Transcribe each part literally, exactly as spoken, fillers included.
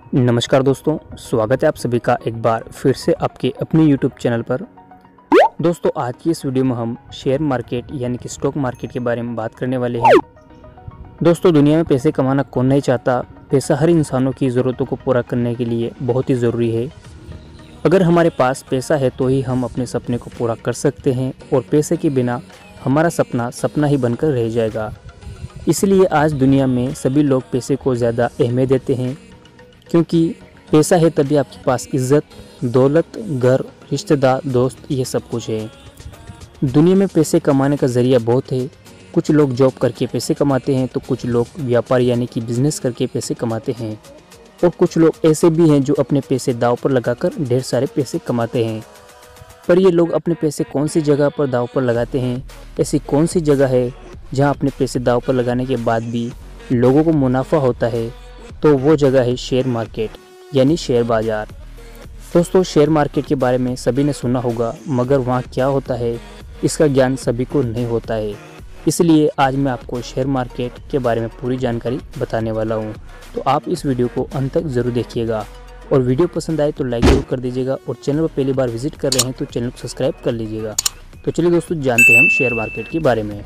नमस्कार दोस्तों, स्वागत है आप सभी का एक बार फिर से आपके अपने यूट्यूब चैनल पर। दोस्तों, आज की इस वीडियो में हम शेयर मार्केट यानी कि स्टॉक मार्केट के बारे में बात करने वाले हैं। दोस्तों, दुनिया में पैसे कमाना कौन नहीं चाहता। पैसा हर इंसानों की ज़रूरतों को पूरा करने के लिए बहुत ही ज़रूरी है। अगर हमारे पास पैसा है तो ही हम अपने सपने को पूरा कर सकते हैं, और पैसे के बिना हमारा सपना सपना ही बनकर रह जाएगा। इसलिए आज दुनिया में सभी लोग पैसे को ज़्यादा अहमियत देते हैं, क्योंकि पैसा है तभी आपके पास इज्जत, दौलत, घर, रिश्तेदार, दोस्त, ये सब कुछ है। दुनिया में पैसे कमाने का ज़रिया बहुत है। कुछ लोग जॉब करके पैसे कमाते हैं तो कुछ लोग व्यापार यानी कि बिजनेस करके पैसे कमाते हैं, और कुछ लोग ऐसे भी हैं जो अपने पैसे दांव पर लगाकर ढेर सारे पैसे कमाते हैं। पर ये लोग अपने पैसे कौन सी जगह पर दांव पर लगाते हैं? ऐसी कौन सी जगह है जहां अपने पैसे दांव पर लगाने के बाद भी लोगों को मुनाफा होता है? तो वो जगह है शेयर मार्केट यानी शेयर बाज़ार। दोस्तों, शेयर मार्केट के बारे में सभी ने सुना होगा, मगर वहाँ क्या होता है इसका ज्ञान सभी को नहीं होता है। इसलिए आज मैं आपको शेयर मार्केट के बारे में पूरी जानकारी बताने वाला हूँ। तो आप इस वीडियो को अंत तक ज़रूर देखिएगा, और वीडियो पसंद आए तो लाइक ज़रूर कर दीजिएगा, और चैनल पर पहली बार विजिट कर रहे हैं तो चैनल को सब्सक्राइब कर लीजिएगा। तो चलिए दोस्तों, जानते हैं हम शेयर मार्केट के बारे में।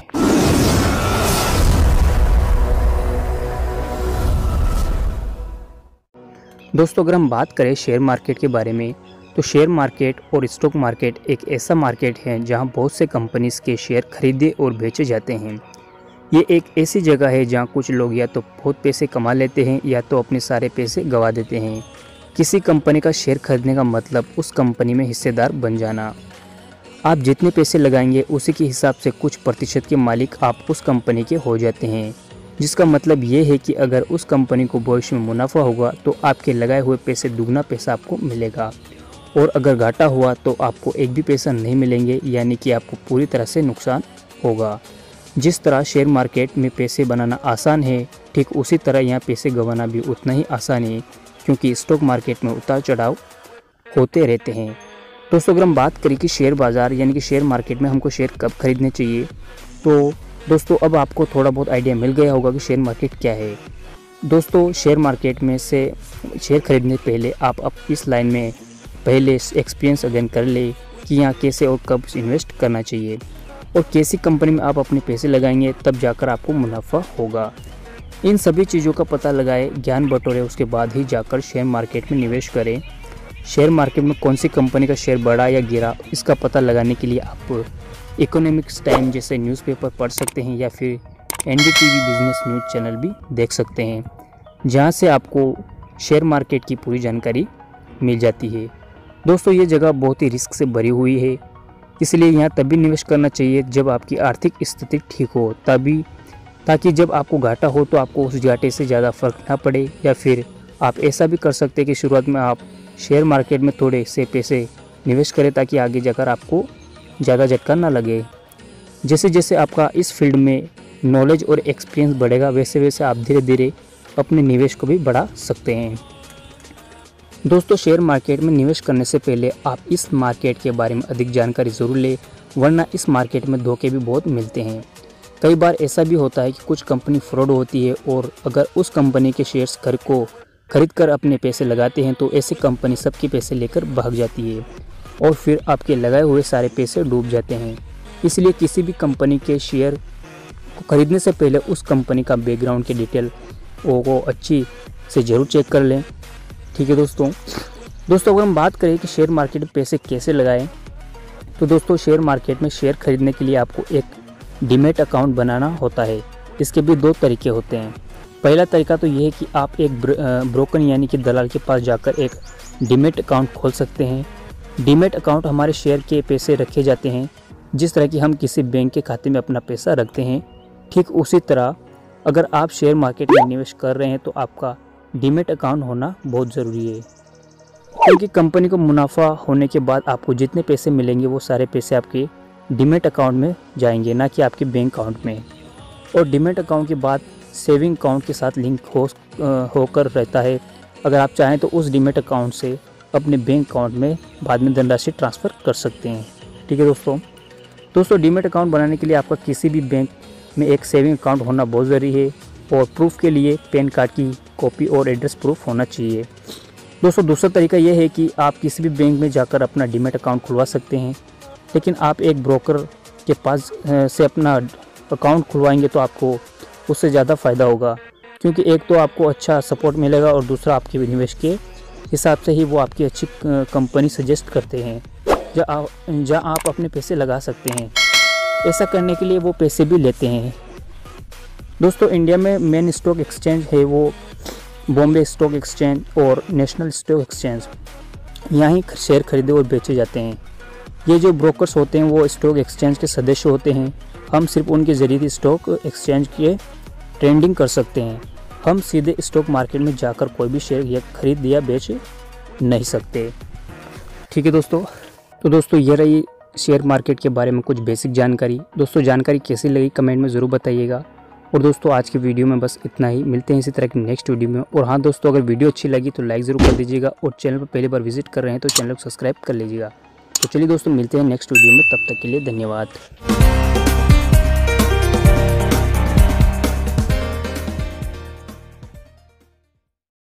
दोस्तों, अगर हम बात करें शेयर मार्केट के बारे में, तो शेयर मार्केट और स्टॉक मार्केट एक ऐसा मार्केट है जहां बहुत से कंपनीज के शेयर खरीदे और बेचे जाते हैं। ये एक ऐसी जगह है जहां कुछ लोग या तो बहुत पैसे कमा लेते हैं या तो अपने सारे पैसे गंवा देते हैं। किसी कंपनी का शेयर खरीदने का मतलब उस कंपनी में हिस्सेदार बन जाना। आप जितने पैसे लगाएंगे उसी के हिसाब से कुछ प्रतिशत के मालिक आप उस कंपनी के हो जाते हैं, जिसका मतलब ये है कि अगर उस कंपनी को भविष्य में मुनाफा होगा तो आपके लगाए हुए पैसे दुगना पैसा आपको मिलेगा, और अगर घाटा हुआ तो आपको एक भी पैसा नहीं मिलेंगे, यानी कि आपको पूरी तरह से नुकसान होगा। जिस तरह शेयर मार्केट में पैसे बनाना आसान है, ठीक उसी तरह यहाँ पैसे गंवाना भी उतना ही आसान है, क्योंकि स्टॉक मार्केट में उतार चढ़ाव होते रहते हैं। दोस्तों, अगर हम बात करें कि शेयर बाज़ार यानी कि शेयर मार्केट में हमको शेयर कब खरीदने चाहिए, तो दोस्तों अब आपको थोड़ा बहुत आइडिया मिल गया होगा कि शेयर मार्केट क्या है। दोस्तों, शेयर मार्केट में से शेयर खरीदने पहले आप अब इस लाइन में पहले एक्सपीरियंस अध्ययन कर ले कि यहाँ कैसे और कब इन्वेस्ट करना चाहिए, और कैसी कंपनी में आप अपने पैसे लगाएंगे तब जाकर आपको मुनाफा होगा। इन सभी चीज़ों का पता लगाए, ज्ञान बटोरे, उसके बाद ही जाकर शेयर मार्केट में निवेश करें। शेयर मार्केट में कौन सी कंपनी का शेयर बढ़ा या गिरा, इसका पता लगाने के लिए आप इकोनॉमिक्स टाइम जैसे न्यूज़पेपर पढ़ सकते हैं, या फिर N D T V business news channel भी देख सकते हैं, जहां से आपको शेयर मार्केट की पूरी जानकारी मिल जाती है। दोस्तों, ये जगह बहुत ही रिस्क से भरी हुई है, इसलिए यहाँ तभी निवेश करना चाहिए जब आपकी आर्थिक स्थिति ठीक हो, तभी ताकि जब आपको घाटा हो तो आपको उस घाटे से ज़्यादा फर्क ना पड़े। या फिर आप ऐसा भी कर सकते हैं कि शुरुआत में आप शेयर मार्केट में थोड़े से पैसे निवेश करें, ताकि आगे जाकर आपको ज़्यादा झटका ना लगे। जैसे जैसे आपका इस फील्ड में नॉलेज और एक्सपीरियंस बढ़ेगा, वैसे वैसे आप धीरे धीरे अपने निवेश को भी बढ़ा सकते हैं। दोस्तों, शेयर मार्केट में निवेश करने से पहले आप इस मार्केट के बारे में अधिक जानकारी ज़रूर लें, वरना इस मार्केट में धोखे भी बहुत मिलते हैं। कई बार ऐसा भी होता है कि कुछ कंपनी फ्रॉड होती है, और अगर उस कंपनी के शेयर्स घर को खरीद कर अपने पैसे लगाते हैं तो ऐसी कंपनी सबके पैसे लेकर भाग जाती है, और फिर आपके लगाए हुए सारे पैसे डूब जाते हैं। इसलिए किसी भी कंपनी के शेयर को खरीदने से पहले उस कंपनी का बैकग्राउंड के डिटेल को अच्छी से ज़रूर चेक कर लें। ठीक है दोस्तों दोस्तों अगर हम बात करें कि शेयर मार्केट में पैसे कैसे लगाएं, तो दोस्तों शेयर मार्केट में शेयर खरीदने के लिए आपको एक डीमैट अकाउंट बनाना होता है। इसके भी दो तरीके होते हैं। पहला तरीका तो ये है कि आप एक ब्रोकर यानी कि दलाल के पास जाकर एक डीमैट अकाउंट खोल सकते हैं। डीमैट अकाउंट हमारे शेयर के पैसे रखे जाते हैं, जिस तरह कि हम किसी बैंक के खाते में अपना पैसा रखते हैं, ठीक उसी तरह अगर आप शेयर मार्केट में निवेश कर रहे हैं तो आपका डीमैट अकाउंट होना बहुत ज़रूरी है, क्योंकि कंपनी को मुनाफा होने के बाद आपको जितने पैसे मिलेंगे वो सारे पैसे आपके डीमैट अकाउंट में जाएंगे, ना कि आपके बैंक अकाउंट में। और डीमैट अकाउंट के बाद सेविंग अकाउंट के साथ लिंक हो होकर रहता है। अगर आप चाहें तो उस डीमैट अकाउंट से अपने बैंक अकाउंट में बाद में धनराशि ट्रांसफ़र कर सकते हैं। ठीक है दोस्तों दोस्तों डीमैट अकाउंट बनाने के लिए आपका किसी भी बैंक में एक सेविंग अकाउंट होना बहुत ज़रूरी है, और प्रूफ के लिए पैन कार्ड की कॉपी और एड्रेस प्रूफ होना चाहिए। दोस्तों दूसरा तरीका यह है कि आप किसी भी बैंक में जाकर अपना डीमैट अकाउंट खुलवा सकते हैं, लेकिन आप एक ब्रोकर के पास से अपना अकाउंट खुलवाएंगे तो आपको उससे ज़्यादा फ़ायदा होगा, क्योंकि एक तो आपको अच्छा सपोर्ट मिलेगा और दूसरा आपके निवेश के हिसाब से ही वो आपकी अच्छी कंपनी सजेस्ट करते हैं जहाँ आप जहाँ आप अपने पैसे लगा सकते हैं। ऐसा करने के लिए वो पैसे भी लेते हैं। दोस्तों इंडिया में मेन स्टॉक एक्सचेंज है वो बॉम्बे स्टॉक एक्सचेंज और नेशनल स्टॉक एक्सचेंज, यहाँ ही शेयर खरीदे और बेचे जाते हैं। ये जो ब्रोकर्स होते हैं वो स्टॉक एक्सचेंज के सदस्य होते हैं। हम सिर्फ उनके ज़रिए ही स्टॉक एक्सचेंज के ट्रेडिंग कर सकते हैं। हम सीधे स्टॉक मार्केट में जाकर कोई भी शेयर या खरीद या बेच नहीं सकते। ठीक है दोस्तों, तो दोस्तों ये रही शेयर मार्केट के बारे में कुछ बेसिक जानकारी। दोस्तों जानकारी कैसी लगी कमेंट में ज़रूर बताइएगा। और दोस्तों आज की वीडियो में बस इतना ही, मिलते हैं इसी तरह की नेक्स्ट वीडियो में। और हाँ दोस्तों, अगर वीडियो अच्छी लगी तो लाइक ज़रूर कर दीजिएगा और चैनल पर पहली बार विजिट कर रहे हैं तो चैनल को सब्सक्राइब कर लीजिएगा। तो चलिए दोस्तों मिलते हैं नेक्स्ट वीडियो में, तब तक के लिए धन्यवाद।